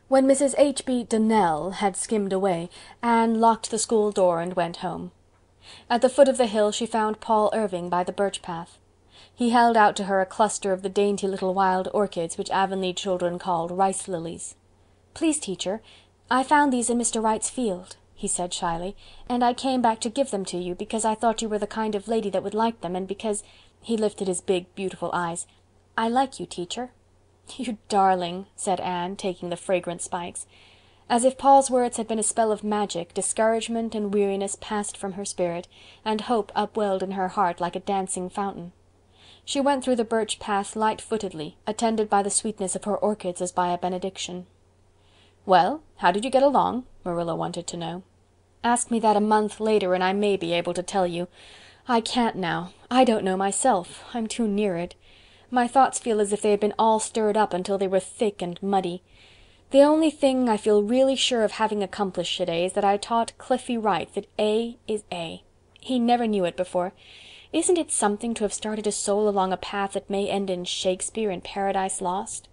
When Mrs. H. B. Donnell had skimmed away, Anne locked the school door and went home. At the foot of the hill she found Paul Irving by the birch path. He held out to her a cluster of the dainty little wild orchids which Avonlea children called rice lilies. "Please, teacher, I found these in Mr. Wright's field," he said shyly, "and I came back to give them to you because I thought you were the kind of lady that would like them, and because," he lifted his big, beautiful eyes, "I like you, teacher." "You darling," said Anne, taking the fragrant spikes. As if Paul's words had been a spell of magic, discouragement and weariness passed from her spirit, and hope upwelled in her heart like a dancing fountain. She went through the birch path light-footedly, attended by the sweetness of her orchids as by a benediction. "Well, how did you get along?" Marilla wanted to know. "Ask me that a month later and I may be able to tell you. I can't now. I don't know myself. I'm too near it. My thoughts feel as if they had been all stirred up until they were thick and muddy. The only thing I feel really sure of having accomplished today is that I taught Cliffy Wright that A is A. He never knew it before. Isn't it something to have started a soul along a path that may end in Shakespeare and Paradise Lost?"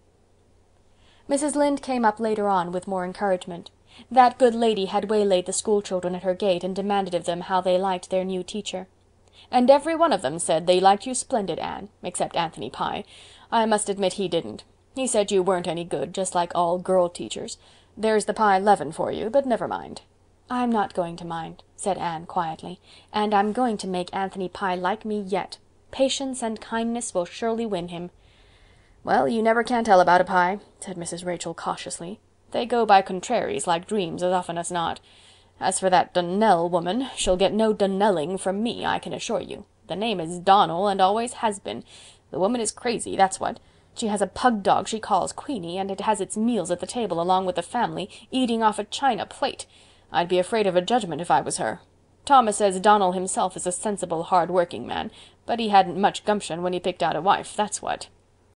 Mrs. Lynde came up later on with more encouragement. That good lady had waylaid the school children at her gate and demanded of them how they liked their new teacher. "And every one of them said they liked you splendid, Anne, except Anthony Pye. I must admit he didn't. He said you weren't any good, just like all girl teachers. There's the Pye leaven for you, but never mind." "I'm not going to mind," said Anne quietly, "and I'm going to make Anthony Pye like me yet. Patience and kindness will surely win him." "Well, you never can tell about a Pye," said Mrs. Rachel cautiously. "They go by contraries like dreams as often as not. As for that Donnell woman, she'll get no Donnelling from me, I can assure you. The name is Donnell and always has been. The woman is crazy, that's what. She has a pug dog she calls Queenie, and it has its meals at the table along with the family, eating off a china plate. I'd be afraid of a judgment if I was her. Thomas says Donnell himself is a sensible, hard-working man, but he hadn't much gumption when he picked out a wife, that's what.